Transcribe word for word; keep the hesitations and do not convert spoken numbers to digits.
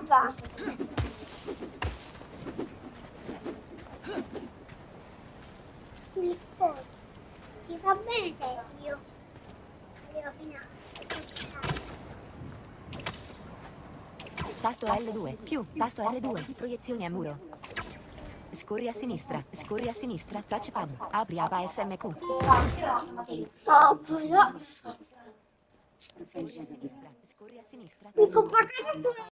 va. Mi sposo. Ti va bene te? Io. Io fino a... Tasto L due, più, tasto R due, proiezioni a muro. Scorri a sinistra, scorri a sinistra, touchpad, apri app S M Q. Oh, cosa? Scorri a sinistra, scorri a sinistra. Mi compagno